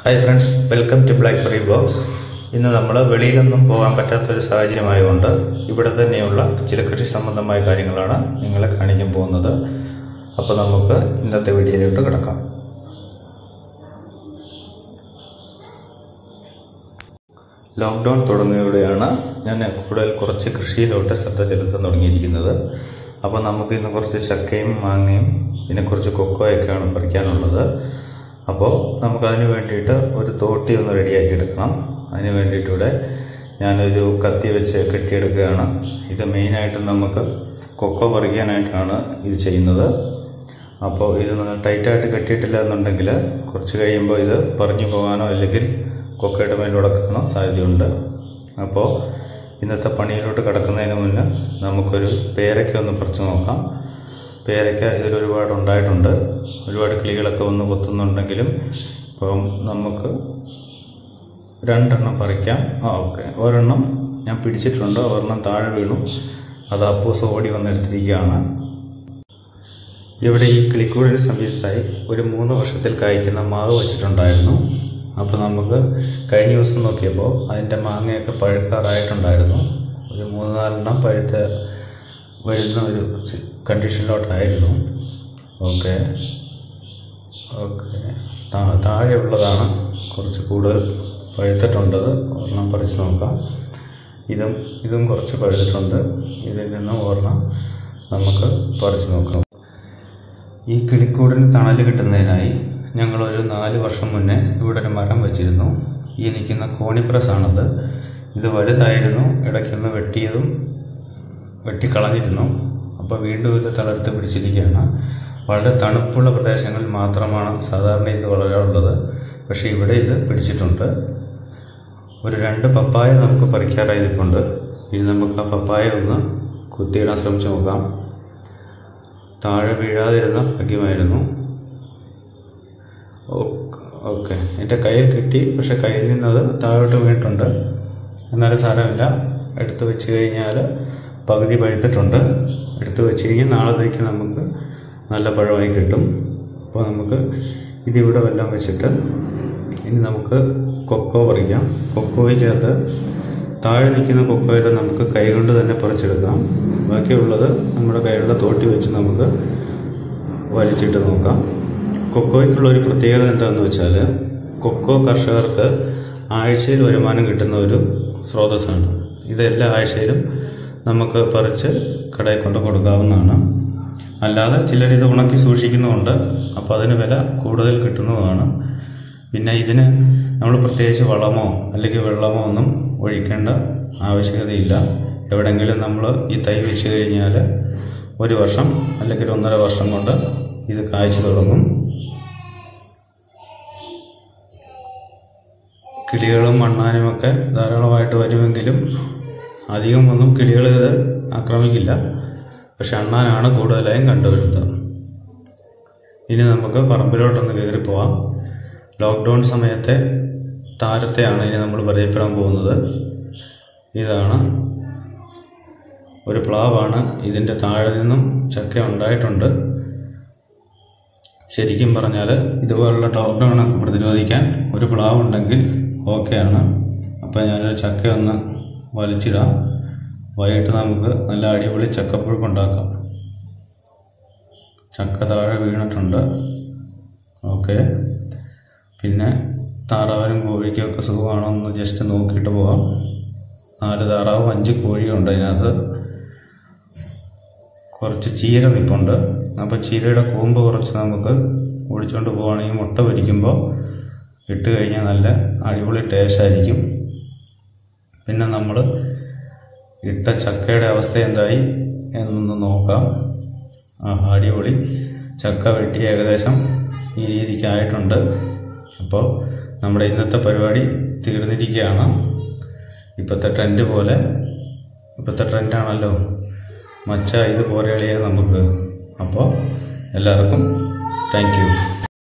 Hi friends, welcome to BlackBerry blogs. ഇന്ന് നമ്മൾ വെളിയിലൊന്നും പോകാൻ പറ്റാത്തൊരു സാഹചര്യമായതുകൊണ്ട് ഇവിടെ തന്നെയുള്ള ചില കൃഷി സംബന്ധമായ കാര്യങ്ങളാണ് നിങ്ങളെ കാണിക്കാൻ പോകുന്നത്. അപ്പോൾ നമുക്ക് ഇന്നത്തെ വീഡിയോയിലോട്ട് കിടക്കാം. ലോക്ക്ഡൗൺ തുടങ്ങിയതോടെയാണ് ഞാൻ കുറച്ച് കൃഷിയിലോട്ട് ശ്രദ്ധ ചെലുത്താൻ തുടങ്ങിയിരിക്കുന്നത്. അപ്പോൾ നമുക്ക് ഇന്ന് കുറച്ച് ചക്കയും മാങ്ങയും പിന്നെ കുറച്ച് കൊക്കോയൊക്കെയാണ് പറിക്കാനുള്ളത്. അപ്പോൾ നമുക്കതിന് വേണ്ടിയിട്ട് ഒരു തോട്ടി ഒന്ന് റെഡിയാക്കി എടുക്കണം. അതിന് വേണ്ടിയിട്ടിവിടെ ഞാനൊരു കത്തി വെച്ച് കെട്ടിയെടുക്കുകയാണ്. ഇത് മെയിനായിട്ട് നമുക്ക് കൊക്കോ പറിക്കാനായിട്ടാണ് ഇത് ചെയ്യുന്നത്. അപ്പോൾ ഇത് ടൈറ്റായിട്ട് കെട്ടിയിട്ടില്ല എന്നുണ്ടെങ്കിൽ കുറച്ച് കഴിയുമ്പോൾ ഇത് പറഞ്ഞു പോകാനോ അല്ലെങ്കിൽ കൊക്കയുടെ മേലുടക്കാനോ സാധ്യതയുണ്ട്. അപ്പോൾ ഇന്നത്തെ പണിയിലോട്ട് കിടക്കുന്നതിന് മുന്നേ നമുക്കൊരു പേരയ്ക്ക ഒന്ന് പറിച്ചു നോക്കാം. പേരയ്ക്ക ഇതിലൊരുപാട് ഉണ്ടായിട്ടുണ്ട്. ഒരുപാട് കിളികളൊക്കെ വന്ന് കൊത്തുന്നുണ്ടെങ്കിലും ഇപ്പം നമുക്ക് രണ്ടെണ്ണം പറിക്കാം. ഓക്കെ, ഒരെണ്ണം ഞാൻ പിടിച്ചിട്ടുണ്ട്, ഒരെണ്ണം താഴെ വീണു. അത് അപ്പൂസ് ഓടി വന്നെടുത്തിരിക്കുകയാണ്. ഇവിടെ ഈ കിളിക്കൂടിന് സമീപത്തായി ഒരു 3 വർഷത്തിൽ കായ്ക്കുന്ന മാവ് വെച്ചിട്ടുണ്ടായിരുന്നു. അപ്പോൾ നമുക്ക് കഴിഞ്ഞ ദിവസം നോക്കിയപ്പോൾ അതിൻ്റെ മാങ്ങയൊക്കെ പഴുക്കാറായിട്ടുണ്ടായിരുന്നു. ഒരു 3-4 പഴുത്ത് വരുന്ന ഒരു കണ്ടീഷനിലോട്ടായിരുന്നു. ഓക്കെ, താഴെയുള്ളതാണ് കുറച്ച് കൂടുതൽ പഴുത്തിട്ടുണ്ട്. ഒരെണ്ണം പറിച്ച് നോക്കാം. ഇതും കുറച്ച് പഴുത്തിട്ടുണ്ട്. ഇതിൽ നിന്ന് ഒരെണ്ണം നമുക്ക് പറിച്ച് നോക്കാം. ഈ കിളിക്കൂടിന് തണൽ കിട്ടുന്നതിനായി ഞങ്ങളൊരു 4 വർഷം മുന്നേ ഇവിടെ ഒരു മരം വെച്ചിരുന്നു. ഈ നിൽക്കുന്ന കോണിപ്രസാണത്. ഇത് വലുതായിരുന്നു, ഇടയ്ക്കൊന്ന് വെട്ടിക്കളഞ്ഞിരുന്നു. അപ്പോൾ വീണ്ടും ഇത് തളർത്ത് പിടിച്ചിരിക്കുകയാണ്. വളരെ തണുപ്പുള്ള പ്രദേശങ്ങളിൽ മാത്രമാണ് സാധാരണ ഇത് വളരാറുള്ളത്. പക്ഷേ ഇവിടെ ഇത് പിടിച്ചിട്ടുണ്ട്. ഒരു 2 പപ്പായ നമുക്ക് പറിക്കാറായിരിപ്പുണ്ട്. ഇനി നമുക്ക് ആ പപ്പായ ഒന്ന് കുത്തിയിടാൻ ശ്രമിച്ചു നോക്കാം. താഴെ വീഴാതിരുന്ന ഭാഗ്യമായിരുന്നു. ഓക്കെ, എൻ്റെ കയ്യിൽ കിട്ടി. പക്ഷെ കയ്യിൽ നിന്നത് താഴോട്ട് വീണിട്ടുണ്ട്. എന്നാലും സാരമില്ല. എടുത്തു വെച്ച് കഴിഞ്ഞാൽ പകുതി പഴുത്തിട്ടുണ്ട്. എടുത്തു വെച്ച് കഴിഞ്ഞാൽ നാളത്തേക്ക് നമുക്ക് നല്ല പഴമായി കിട്ടും. അപ്പോൾ നമുക്ക് ഇതിവിടെ വെല്ലം വെച്ചിട്ട് ഇനി നമുക്ക് കൊക്കോ പറിക്കാം. കൊക്കോയ്ക്കകത്ത് താഴെ നിൽക്കുന്ന കൊക്കോയിൽ നമുക്ക് കൈകൊണ്ട് തന്നെ പറിച്ചെടുക്കാം. ബാക്കിയുള്ളത് നമ്മുടെ കയ്യിലുള്ള തോട്ടി വെച്ച് നമുക്ക് വലിച്ചിട്ട് നോക്കാം. കൊക്കോയ്ക്കുള്ളൊരു പ്രത്യേകത എന്താണെന്ന് വെച്ചാൽ കൊക്കോ കർഷകർക്ക് ആഴ്ചയിൽ വരുമാനം കിട്ടുന്ന ഒരു സ്രോതസ്സാണ്. ഇത് എല്ലാ ആഴ്ചയിലും നമുക്ക് പറിച്ച് കടയിൽ കൊണ്ട് കൊടുക്കാവുന്നതാണ്. അല്ലാതെ ചിലരിത് ഉണക്കി സൂക്ഷിക്കുന്നുമുണ്ട്. അപ്പോൾ അതിന് വില കൂടുതൽ കിട്ടുന്നതാണ്. പിന്നെ ഇതിന് നമ്മൾ പ്രത്യേകിച്ച് വളമോ അല്ലെങ്കിൽ വെള്ളമോ ഒന്നും ഒഴിക്കേണ്ട ആവശ്യകതയില്ല. എവിടെയെങ്കിലും നമ്മൾ ഈ തൈ വെച്ച് കഴിഞ്ഞാൽ 1 വർഷം അല്ലെങ്കിൽ 1.5 വർഷം കൊണ്ട് ഇത് കായ്ച്ചു തുടങ്ങും. കിളികളും മണ്ണാനുമൊക്കെ ധാരാളമായിട്ട് വരുമെങ്കിലും അധികമൊന്നും കിളികൾ ഇത് ആക്രമിക്കില്ല. പക്ഷെ അണ്ണാനാണ് കൂടുതലായും കണ്ടുവരുന്നത്. ഇനി നമുക്ക് പറമ്പിലോട്ടൊന്ന് കയറി പോവാം. ലോക്ക്ഡൗൺ സമയത്തെ താരത്തെയാണ് ഇനി നമ്മൾ പരിചയപ്പെടാൻ പോകുന്നത്. ഇതാണ് ഒരു പ്ലാവാണ്. ഇതിൻ്റെ താഴെ നിന്നും ചക്ക ഉണ്ടായിട്ടുണ്ട്. ശരിക്കും പറഞ്ഞാൽ ഇതുപോലുള്ള ലോക്ക്ഡൗണൊക്കെ പ്രതിരോധിക്കാൻ ഒരു പ്ലാവ് ഉണ്ടെങ്കിൽ ഓക്കെയാണ്. അപ്പോൾ ഞാനൊരു ചക്ക ഒന്ന് വലിച്ചിടാം. വൈകിട്ട് നമുക്ക് നല്ല അടിപൊളി ചക്കപ്പുഴുക്കുണ്ടാക്കാം. ചക്ക താഴെ വീണിട്ടുണ്ട്. ഓക്കെ, പിന്നെ താറാവിനും കോഴിക്കും ഒക്കെ സുഖമാണോ എന്ന് ജസ്റ്റ് നോക്കിയിട്ട് പോകാം. 4 താറാവും 5 കോഴിയുണ്ട്. അതിനകത്ത് കുറച്ച് ചീര നിൽപ്പുണ്ട്. അപ്പോൾ ചീരയുടെ കൂമ്പ് കുറച്ച് നമുക്ക് ഓടിച്ചുകൊണ്ട് പോവുകയാണെങ്കിൽ മുട്ട പൊരിക്കുമ്പോൾ ഇട്ട് കഴിഞ്ഞാൽ നല്ല അടിപൊളി ടേസ്റ്റ് ആയിരിക്കും. പിന്നെ നമ്മൾ ഇട്ട ചക്കയുടെ അവസ്ഥ എന്തായി എന്നൊന്ന് നോക്കാം. അടിപൊളി ചക്ക വെട്ടി ഏകദേശം ഈ രീതിക്കായിട്ടുണ്ട്. അപ്പോൾ നമ്മുടെ ഇന്നത്തെ പരിപാടി തീർന്നിരിക്കുകയാണ്. ഇപ്പോഴത്തെ ട്രെൻഡാണല്ലോ മച്ച ഇത് പോലെ എളിയത് നമുക്ക്. അപ്പോൾ എല്ലാവർക്കും താങ്ക് യു.